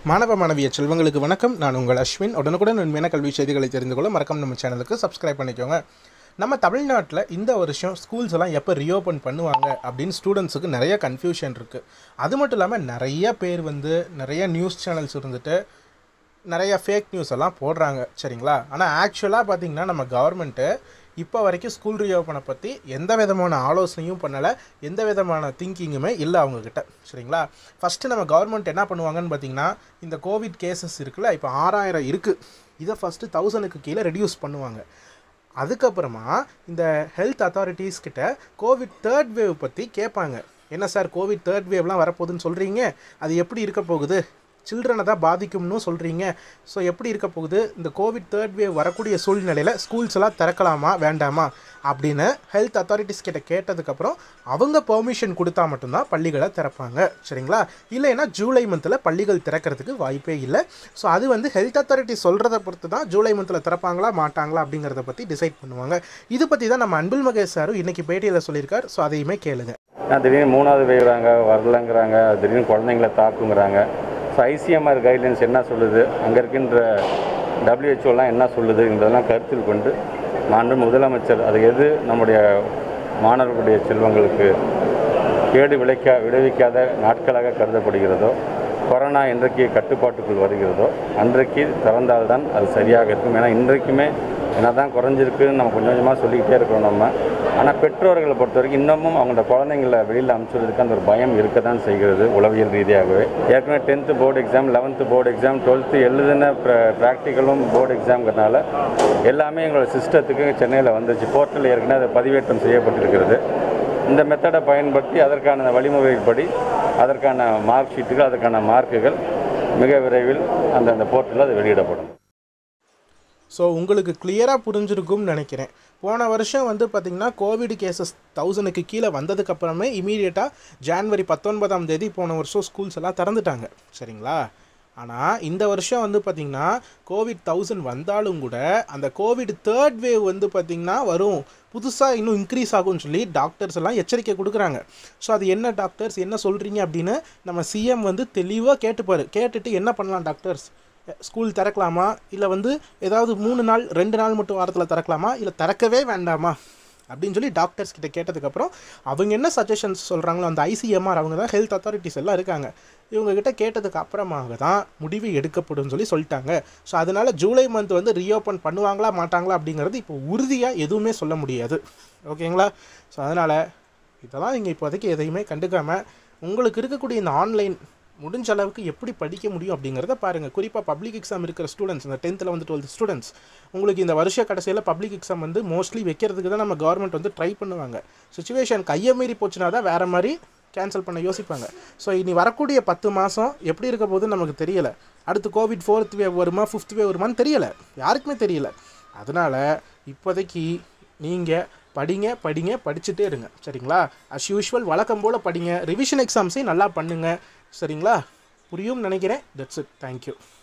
மாணவ மாணவிய செல்வங்களுக்கு வணக்கம். நான் உங்கள் அஸ்வின். உடனுக்குடன் உண்மையான கல்வி செய்திகளை தெரிந்து கொள்ள மறக்காம நம்ம சேனலுக்கு சப்ஸ்கிரைப் பண்ணிக்கோங்க. நம்ம தமிழ்நாட்டில் இந்த வருஷம் ஸ்கூல்ஸ் எல்லாம் எப்போ ரீஓப்பன் பண்ணுவாங்க அப்படின்னு ஸ்டூடெண்ட்ஸுக்கு நிறைய கன்ஃபியூஷன் இருக்குது. அது மட்டும் இல்லாமல் நிறைய பேர் நிறைய நியூஸ் சேனல்ஸ் இருந்துட்டு நிறைய ஃபேக் நியூஸ் எல்லாம் போடுறாங்க, சரிங்களா? ஆனால் ஆக்சுவலாக பார்த்திங்கன்னா நம்ம கவர்மெண்ட்டு இப்போ வரைக்கும் ஸ்கூல் ரீஓப்பனை பற்றி எந்த விதமான ஆலோசனையும் பண்ணலை, எந்த விதமான திங்கிங்குமே இல்லை அவங்கக்கிட்ட, சரிங்களா? ஃபஸ்ட்டு நம்ம கவர்மெண்ட் என்ன பண்ணுவாங்கன்னு பார்த்திங்கன்னா, இந்த கோவிட் கேசஸ் இருக்குல்ல, இப்போ 6000 இருக்குது, இதை ஃபஸ்ட்டு 1000க்கு கீழே ரெடியூஸ் பண்ணுவாங்க. அதுக்கப்புறமா இந்த ஹெல்த் அத்தாரிட்டிஸ் கிட்ட கோவிட் தேர்ட் வேவ் பற்றி கேட்பாங்க. என்ன சார் கோவிட் தேர்ட் வேவ்லாம் வரப்போகுதுன்னு சொல்கிறீங்க, அது எப்படி இருக்க போகுது, சில்ட்ரனை தான் பாதிக்கும்னு சொல்கிறீங்க, ஸோ எப்படி இருக்க போகுது, இந்த கோவிட் தேர்ட் வேவ் வரக்கூடிய சூழ்நிலையில் ஸ்கூல்ஸ் எல்லாம் திறக்கலாமா வேண்டாமா அப்படின்னு ஹெல்த் அத்தாரிட்டிஸ் கிட்ட கேட்டதுக்கப்புறம் அவங்க பெர்மிஷன் கொடுத்தா மட்டும்தான் பள்ளிகளை திறப்பாங்க, சரிங்களா? இல்லைன்னா ஜூலை மந்தில் பள்ளிகள் திறக்கிறதுக்கு வாய்ப்பே இல்லை. ஸோ அது ஹெல்த் அத்தாரிட்டிஸ் சொல்கிறத பொறுத்து தான் ஜூலை மந்தில் திறப்பாங்களா மாட்டாங்களா அப்படிங்கிறத பற்றி டிசைட் பண்ணுவாங்க. இது பற்றி தான் நம்ம அன்பில் மகேஷ் சாரும் இன்றைக்கி பேட்டியில் சொல்லியிருக்கார். ஸோ அதையுமே கேளுங்க. திடீர்னு 3வது வேகிறாங்க, வரலங்கிறாங்க, திடீர்னு குழந்தைங்களை தாக்குங்கிறாங்க. ஸோ ஐசிஎம்ஆர் கைட்லைன்ஸ் என்ன சொல்லுது, அங்கே இருக்கின்ற WHO என்ன சொல்லுதுங்கிறதெல்லாம் கருத்தில் கொண்டு மாண்பு முதலமைச்சர் அது எது நம்முடைய மாணவர்களுடைய செல்வங்களுக்கு கேடு விளைவிக்காத நாட்களாக கருதப்படுகிறதோ, கொரோனா இன்றைக்கு கட்டுப்பாட்டுக்குள் வருகிறதோ அன்றைக்கு திறந்தால்தான் அது சரியாக இருக்கும். ஏன்னா இன்றைக்குமே என்ன தான் குறைஞ்சிருக்குன்னு நம்ம கொஞ்சம் கொஞ்சமாக சொல்லிக்கிட்டே இருக்கிறோம் நம்ம. ஆனால் பெற்றோர்களை பொறுத்த வரைக்கும் இன்னமும் அவங்களோட குழந்தைங்களை வெளியில் அனுப்பிச்சுறதுக்கு அந்த ஒரு பயம் இருக்க தான் செய்கிறது உளவியல் ரீதியாகவே. ஏற்கனவே 10th board exam, 11th board exam, 12th எழுதின ப்ராக்டிக்கலும் போர்டு எக்ஸாம்ங்கிறதுனால எல்லாமே எங்களோட சிஸ்டத்துக்கு சென்னையில் வந்துச்சு. போர்ட்டல் ஏற்கனவே அதை பதிவேற்றம் செய்யப்பட்டிருக்கிறது. இந்த மெத்தடை பயன்படுத்தி அதற்கான வழிமுறைப்படி அதற்கான மார்க் ஷீட்டுகள், அதற்கான மார்க்குகள் மிக விரைவில் அந்த போர்ட்டலில் அது வெளியிடப்படும். ஸோ உங்களுக்கு கிளியராக புரிஞ்சிருக்கும்னு நினைக்கிறேன். போன வருஷம் பார்த்திங்கன்னா கோவிட் கேசஸ் 1000க்கு கீழே வந்ததுக்கப்புறமே இமீடியட்டாக ஜான்வரி 19 போன வருஷம் ஸ்கூல்ஸ் எல்லாம் திறந்துட்டாங்க, சரிங்களா? ஆனால் இந்த வருஷம் பார்த்திங்கன்னா கோவிட் 1000 வந்தாலும் கூட அந்த கோவிட் தேர்ட் வேவ் பார்த்திங்கன்னா வரும், புதுசாக இன்னும் இன்க்ரீஸ் ஆகும்னு சொல்லி டாக்டர்ஸ் எல்லாம் எச்சரிக்கை கொடுக்குறாங்க. ஸோ அது என்ன டாக்டர்ஸ் என்ன சொல்கிறீங்க அப்படின்னு நம்ம சிஎம் தெளிவாக கேட்டுப்பார். கேட்டுட்டு என்ன பண்ணலாம் டாக்டர்ஸ், ஸ்கூல் திறக்கலாமா, இல்லை ஏதாவது 3 நாள் 2 நாள் மட்டும் வாரத்தில் திறக்கலாமா, இல்லை திறக்கவே வேண்டாமா அப்படின்னு சொல்லி டாக்டர்ஸ் கிட்ட கேட்டதுக்கப்புறம் அவங்க என்ன சஜஷன்ஸ் சொல்கிறாங்களோ அந்த ஐசிஎம்ஆர் அவங்க தான் ஹெல்த் அத்தாரிட்டிஸ் எல்லாம் இருக்காங்க, இவங்ககிட்ட கேட்டதுக்கு அப்புறமாக தான் முடிவு எடுக்கப்படும் சொல்லி சொல்லிட்டாங்க. ஸோ அதனால் ஜூலை மந்த் ரீஓப்பன் பண்ணுவாங்களா மாட்டாங்களா அப்படிங்கிறது இப்போ உறுதியாக எதுவுமே சொல்ல முடியாது, ஓகேங்களா? ஸோ அதனால் இதெல்லாம் நீங்கள் இப்போதைக்கு எதையுமே கண்டுக்காமல் உங்களுக்கு இருக்கக்கூடிய இந்த ஆன்லைன் முடிஞ்ச அளவுக்கு எப்படி படிக்க முடியும் அப்படிங்கிறத பாருங்கள். குறிப்பாக பப்ளிக் எக்ஸாம் இருக்கிற ஸ்டூடெண்ட்ஸ், இந்த 10th 11th 12th ஸ்டூடெண்ட்ஸ், உங்களுக்கு இந்த வருஷ கடைசியில் பப்ளிக் எக்ஸாம் மோஸ்ட்லி வைக்கிறதுக்கு தான் நம்ம கவர்மெண்ட் ட்ரை பண்ணுவாங்க. சுச்சுவேஷன் கையை மீறி போச்சுன்னா தான் வேறு மாதிரி கேன்சல் பண்ண யோசிப்பாங்க. ஸோ இனி வரக்கூடிய 10 மாதம் எப்படி இருக்க போகுதுன்னு நமக்கு தெரியலை. அடுத்து கோவிட் 4th வேவ் வருமா 5th வேவ் வருமானு தெரியலை, யாருக்குமே தெரியல. அதனால் இப்போதைக்கு நீங்கள் படிச்சுட்டே இருங்க, சரிங்களா? அஸ் யூஷுவல் வழக்கம் போல் படிங்க, ரிவிஷன் எக்ஸாம்ஸையும் நல்லா பண்ணுங்கள், சரிங்களா? புரியும் நினைக்கிறேன். That's it. தேங்க்யூ.